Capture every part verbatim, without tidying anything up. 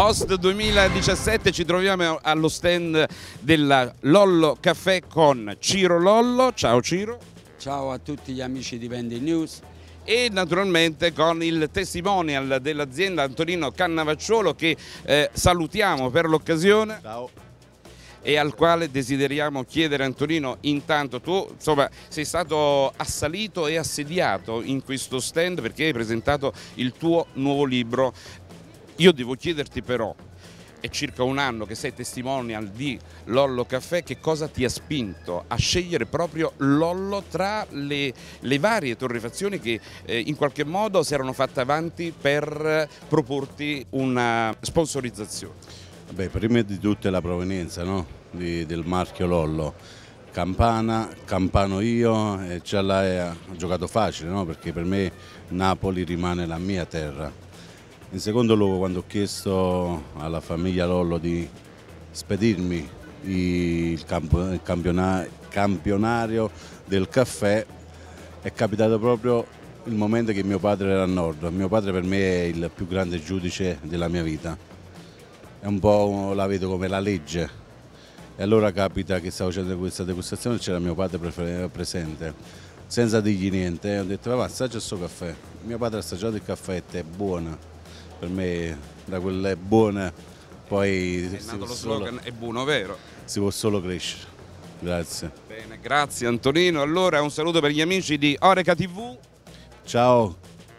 Host duemiladiciassette ci troviamo allo stand della Lollo Caffè con Ciro Lollo. Ciao Ciro. Ciao a tutti gli amici di Vending News. E naturalmente con il testimonial dell'azienda Antonino Cannavacciuolo che eh, salutiamo per l'occasione. Ciao. E al quale desideriamo chiedere, Antonino, intanto tu insomma sei stato assalito e assediato in questo stand perché hai presentato il tuo nuovo libro. Io devo chiederti però, è circa un anno che sei testimonial di Lollo Caffè, che cosa ti ha spinto a scegliere proprio Lollo tra le, le varie torrefazioni che eh, in qualche modo si erano fatte avanti per proporti una sponsorizzazione? Beh, prima di tutto è la provenienza, no? di, del marchio Lollo. Campana, campano io e ce l'ha giocato facile, no? Perché per me Napoli rimane la mia terra. In secondo luogo, quando ho chiesto alla famiglia Lollo di spedirmi il, campo, il campiona, campionario del caffè, è capitato proprio il momento che mio padre era a nord. Mio padre per me è il più grande giudice della mia vita, è un po' la vedo come la legge, e allora capita che stavo facendo questa degustazione e c'era mio padre presente, senza dirgli niente, ho detto va, assaggia questo caffè. Mio padre ha assaggiato il caffè ed è buona. Per me da quelle buone poi è nato lo slogan, è buono vero? Si può solo crescere. Grazie. Bene, grazie Antonino. Allora un saluto per gli amici di Oreca tivù. Ciao.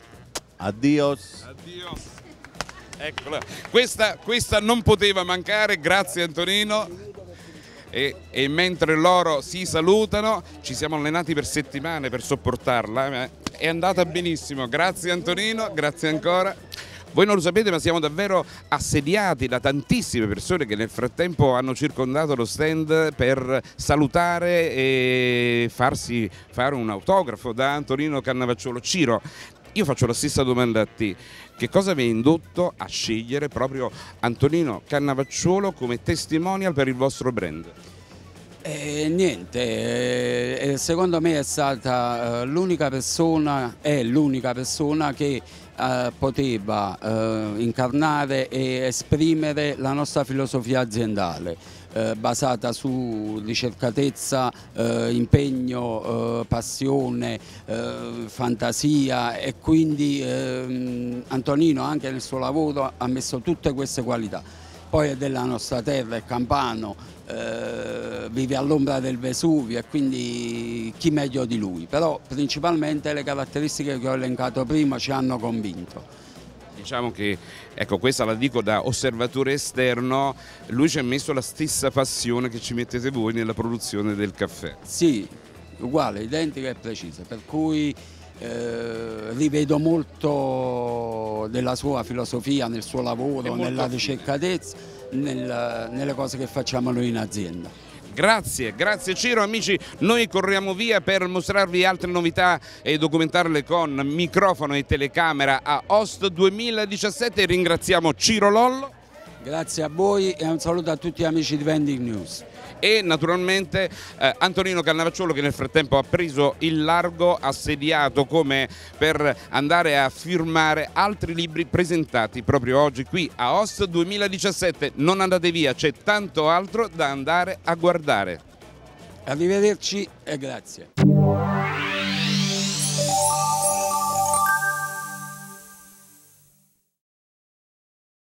Addios. Addios. Eccola. Questa, questa non poteva mancare, grazie Antonino. E, e mentre loro si salutano, ci siamo allenati per settimane per sopportarla. Eh? È andata benissimo. Grazie Antonino, grazie ancora. Voi non lo sapete, ma siamo davvero assediati da tantissime persone che nel frattempo hanno circondato lo stand per salutare e farsi fare un autografo da Antonino Cannavacciuolo. Ciro, io faccio la stessa domanda a te. Che cosa vi ha indotto a scegliere proprio Antonino Cannavacciuolo come testimonial per il vostro brand? Eh, niente, eh, secondo me è stata eh, l'unica persona, è l'unica persona che eh, poteva eh, incarnare e esprimere la nostra filosofia aziendale, eh, basata su ricercatezza, eh, impegno, eh, passione, eh, fantasia, e quindi eh, Antonino anche nel suo lavoro ha messo tutte queste qualità. Poi è della nostra terra, è campano, eh, vive all'ombra del Vesuvio e quindi chi meglio di lui, però principalmente le caratteristiche che ho elencato prima ci hanno convinto. Diciamo che, ecco, questa la dico da osservatore esterno, lui ci ha messo la stessa passione che ci mettete voi nella produzione del caffè. Sì, uguale, identica e precisa, per cui Eh, rivedo molto della sua filosofia nel suo lavoro, nella ricercatezza, nel, nelle cose che facciamo noi in azienda. Grazie, grazie Ciro. Amici, noi corriamo via per mostrarvi altre novità e documentarle con microfono e telecamera a Host duemiladiciassette. Ringraziamo Ciro Lollo. Grazie a voi e un saluto a tutti gli amici di Vending News. E naturalmente eh, Antonino Cannavacciuolo, che nel frattempo ha preso il largo, assediato come per andare a firmare altri libri presentati proprio oggi qui a Host duemiladiciassette. Non andate via, c'è tanto altro da andare a guardare. Arrivederci e grazie.